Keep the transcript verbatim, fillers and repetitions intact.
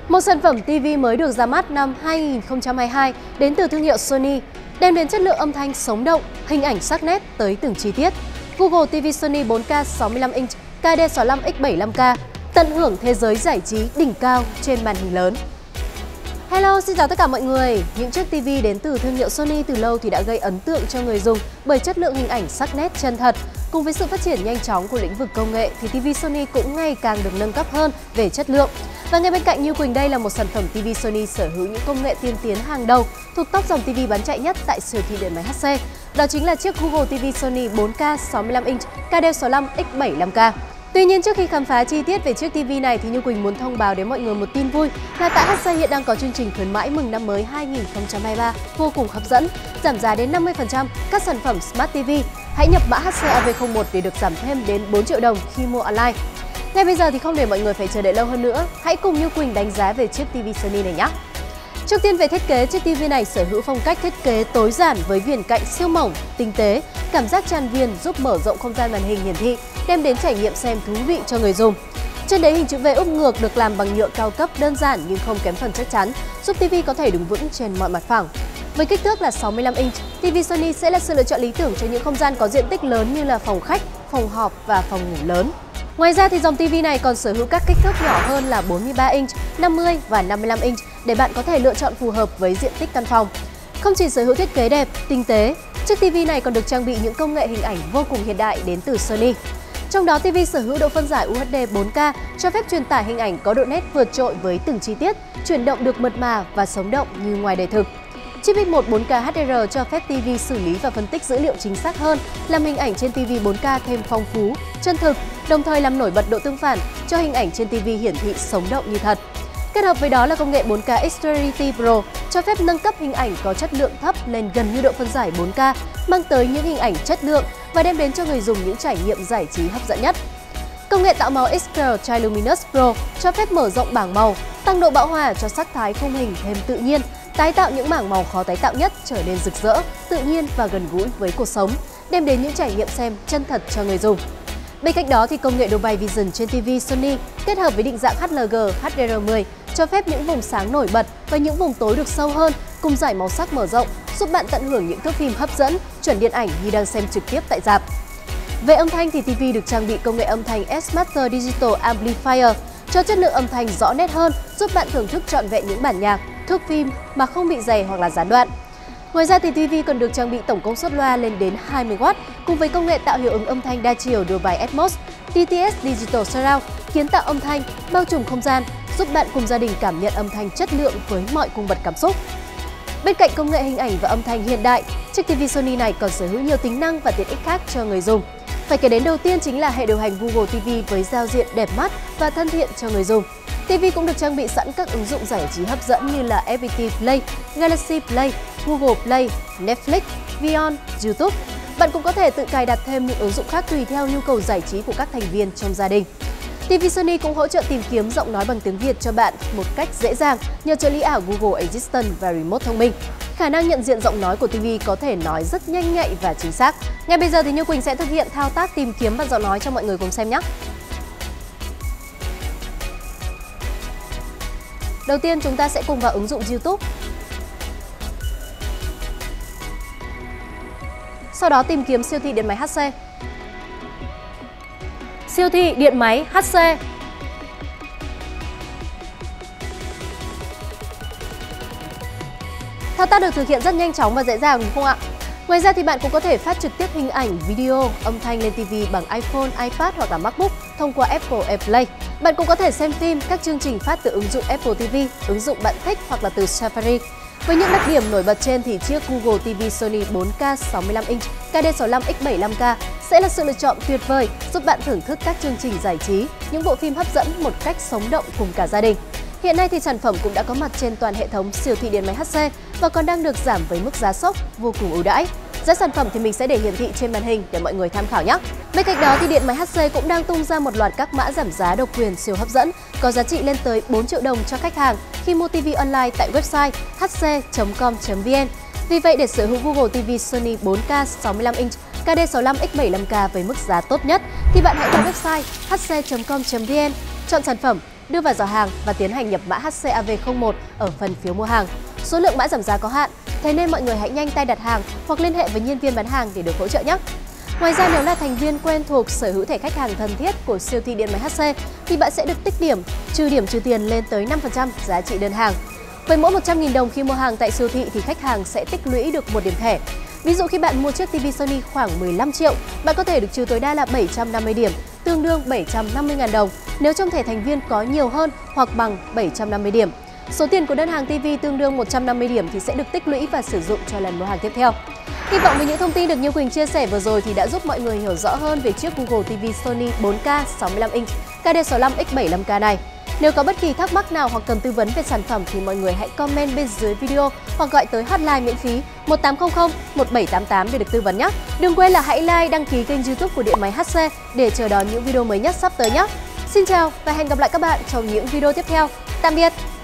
Một sản phẩm ti vi mới được ra mắt năm hai nghìn không trăm hai mươi hai đến từ thương hiệu Sony, đem đến chất lượng âm thanh sống động, hình ảnh sắc nét tới từng chi tiết. Google ti vi Sony bốn K sáu mươi lăm inch K D sáu mươi lăm x bảy mươi lăm K, tận hưởng thế giới giải trí đỉnh cao trên màn hình lớn. Hello, xin chào tất cả mọi người. Những chiếc ti vi đến từ thương hiệu Sony từ lâu thì đã gây ấn tượng cho người dùng bởi chất lượng hình ảnh sắc nét chân thật. Cùng với sự phát triển nhanh chóng của lĩnh vực công nghệ thì ti vi Sony cũng ngày càng được nâng cấp hơn về chất lượng. Và ngay bên cạnh Như Quỳnh đây là một sản phẩm ti vi Sony sở hữu những công nghệ tiên tiến hàng đầu thuộc top dòng ti vi bán chạy nhất tại siêu thị điện máy hát xê. Đó chính là chiếc Google ti vi Sony bốn K sáu mươi lăm inch K D sáu mươi lăm x bảy mươi lăm K. Tuy nhiên, trước khi khám phá chi tiết về chiếc ti vi này thì Như Quỳnh muốn thông báo đến mọi người một tin vui là tại hát xê hiện đang có chương trình khuyến mãi mừng năm mới hai nghìn không trăm hai mươi ba vô cùng hấp dẫn, giảm giá đến năm mươi phần trăm các sản phẩm Smart ti vi. Hãy nhập mã hát xê A V không một để được giảm thêm đến bốn triệu đồng khi mua online. Ngay bây giờ thì không để mọi người phải chờ đợi lâu hơn nữa, hãy cùng Như Quỳnh đánh giá về chiếc ti vi Sony này nhé. Trước tiên về thiết kế, chiếc ti vi này sở hữu phong cách thiết kế tối giản với viền cạnh siêu mỏng, tinh tế, cảm giác tràn viền giúp mở rộng không gian màn hình hiển thị, đem đến trải nghiệm xem thú vị cho người dùng. Chân đế hình chữ V úp ngược được làm bằng nhựa cao cấp đơn giản nhưng không kém phần chắc chắn, giúp ti vi có thể đứng vững trên mọi mặt phẳng. Với kích thước là sáu mươi lăm inch, ti vi Sony sẽ là sự lựa chọn lý tưởng cho những không gian có diện tích lớn như là phòng khách, phòng họp và phòng ngủ lớn. Ngoài ra thì dòng ti vi này còn sở hữu các kích thước nhỏ hơn là bốn mươi ba inch, năm mươi và năm mươi lăm inch để bạn có thể lựa chọn phù hợp với diện tích căn phòng. Không chỉ sở hữu thiết kế đẹp, tinh tế, chiếc ti vi này còn được trang bị những công nghệ hình ảnh vô cùng hiện đại đến từ Sony. Trong đó, ti vi sở hữu độ phân giải U H D bốn K cho phép truyền tải hình ảnh có độ nét vượt trội với từng chi tiết, chuyển động được mượt mà và sống động như ngoài đời thực. Chip i một bốn K H D R cho phép ti vi xử lý và phân tích dữ liệu chính xác hơn, làm hình ảnh trên ti vi bốn K thêm phong phú, chân thực, đồng thời làm nổi bật độ tương phản cho hình ảnh trên ti vi hiển thị sống động như thật. Kết hợp với đó là công nghệ bốn K Extremity Pro cho phép nâng cấp hình ảnh có chất lượng thấp lên gần như độ phân giải bốn K, mang tới những hình ảnh chất lượng và đem đến cho người dùng những trải nghiệm giải trí hấp dẫn nhất. Công nghệ tạo màu X P R Triluminous Pro cho phép mở rộng bảng màu, tăng độ bão hòa cho sắc thái khung hình thêm tự nhiên, tái tạo những mảng màu khó tái tạo nhất trở nên rực rỡ, tự nhiên và gần gũi với cuộc sống, đem đến những trải nghiệm xem chân thật cho người dùng. Bên cạnh đó thì công nghệ Dolby Vision trên ti vi Sony kết hợp với định dạng H L G H D R mười cho phép những vùng sáng nổi bật và những vùng tối được sâu hơn cùng giải màu sắc mở rộng, giúp bạn tận hưởng những thước phim hấp dẫn, chuẩn điện ảnh như đang xem trực tiếp tại rạp. Về âm thanh thì ti vi được trang bị công nghệ âm thanh S-Master Digital Amplifier cho chất lượng âm thanh rõ nét hơn, giúp bạn thưởng thức trọn vẹn những bản nhạc, thước phim mà không bị rè hoặc là gián đoạn. Ngoài ra thì ti vi còn được trang bị tổng công suất loa lên đến hai mươi oát cùng với công nghệ tạo hiệu ứng âm thanh đa chiều Dolby Atmos, T T S Digital Surround, kiến tạo âm thanh, bao trùm không gian, giúp bạn cùng gia đình cảm nhận âm thanh chất lượng với mọi cung bậc cảm xúc. Bên cạnh công nghệ hình ảnh và âm thanh hiện đại, chiếc ti vi Sony này còn sở hữu nhiều tính năng và tiện ích khác cho người dùng. Phải kể đến đầu tiên chính là hệ điều hành Google ti vi với giao diện đẹp mắt và thân thiện cho người dùng. ti vi cũng được trang bị sẵn các ứng dụng giải trí hấp dẫn như là F P T Play, Galaxy Play, Google Play, Netflix, Vion, YouTube. Bạn cũng có thể tự cài đặt thêm những ứng dụng khác tùy theo nhu cầu giải trí của các thành viên trong gia đình. ti vi Sony cũng hỗ trợ tìm kiếm giọng nói bằng tiếng Việt cho bạn một cách dễ dàng nhờ trợ lý ảo Google Assistant và Remote thông minh. Khả năng nhận diện giọng nói của ti vi có thể nói rất nhanh nhạy và chính xác. Ngay bây giờ thì Như Quỳnh sẽ thực hiện thao tác tìm kiếm bằng giọng nói cho mọi người cùng xem nhé. Đầu tiên chúng ta sẽ cùng vào ứng dụng YouTube. Sau đó tìm kiếm siêu thị điện máy hát xê. Siêu thị điện máy hát xê. Thao tác được thực hiện rất nhanh chóng và dễ dàng đúng không ạ? Ngoài ra thì bạn cũng có thể phát trực tiếp hình ảnh, video, âm thanh lên ti vi bằng iPhone, iPad hoặc là MacBook thông qua Apple AirPlay. Bạn cũng có thể xem phim, các chương trình phát từ ứng dụng Apple ti vi, ứng dụng bạn thích hoặc là từ Safari. Với những đặc điểm nổi bật trên thì chiếc Google ti vi Sony bốn K sáu mươi lăm inch K D sáu mươi lăm x bảy mươi lăm K sẽ là sự lựa chọn tuyệt vời giúp bạn thưởng thức các chương trình giải trí, những bộ phim hấp dẫn một cách sống động cùng cả gia đình. Hiện nay thì sản phẩm cũng đã có mặt trên toàn hệ thống siêu thị điện máy hát xê và còn đang được giảm với mức giá sốc vô cùng ưu đãi. Giá sản phẩm thì mình sẽ để hiển thị trên màn hình để mọi người tham khảo nhé. Bên cạnh đó thì điện máy hát xê cũng đang tung ra một loạt các mã giảm giá độc quyền siêu hấp dẫn có giá trị lên tới bốn triệu đồng cho khách hàng khi mua ti vi online tại website h c chấm com chấm v n. Vì vậy để sở hữu Google ti vi Sony bốn K sáu mươi lăm inch K D sáu mươi lăm x bảy mươi lăm K với mức giá tốt nhất thì bạn hãy vào website h c chấm com chấm v n, chọn sản phẩm đưa vào giỏ hàng và tiến hành nhập mã H C A V không một ở phần phiếu mua hàng. Số lượng mã giảm giá có hạn, thế nên mọi người hãy nhanh tay đặt hàng hoặc liên hệ với nhân viên bán hàng để được hỗ trợ nhé. Ngoài ra, nếu là thành viên quen thuộc sở hữu thẻ khách hàng thân thiết của siêu thị điện máy H C thì bạn sẽ được tích điểm, trừ điểm trừ tiền lên tới năm phần trăm giá trị đơn hàng. Với mỗi một trăm nghìn đồng khi mua hàng tại siêu thị thì khách hàng sẽ tích lũy được một điểm thẻ. Ví dụ khi bạn mua chiếc ti vi Sony khoảng mười lăm triệu, bạn có thể được trừ tối đa là bảy trăm năm mươi điểm, tương đương bảy trăm năm mươi nghìn đồng nếu trong thẻ thành viên có nhiều hơn hoặc bằng bảy trăm năm mươi điểm. Số tiền của đơn hàng ti vi tương đương một trăm năm mươi điểm thì sẽ được tích lũy và sử dụng cho lần mua hàng tiếp theo. Hy vọng với những thông tin được Như Quỳnh chia sẻ vừa rồi thì đã giúp mọi người hiểu rõ hơn về chiếc Google ti vi Sony bốn K sáu mươi lăm inch K D sáu mươi lăm x bảy mươi lăm K này. Nếu có bất kỳ thắc mắc nào hoặc cần tư vấn về sản phẩm thì mọi người hãy comment bên dưới video hoặc gọi tới hotline miễn phí một tám không không một bảy tám tám để được tư vấn nhé. Đừng quên là hãy like, đăng ký kênh YouTube của Điện máy H C để chờ đón những video mới nhất sắp tới nhé. Xin chào và hẹn gặp lại các bạn trong những video tiếp theo. Tạm biệt!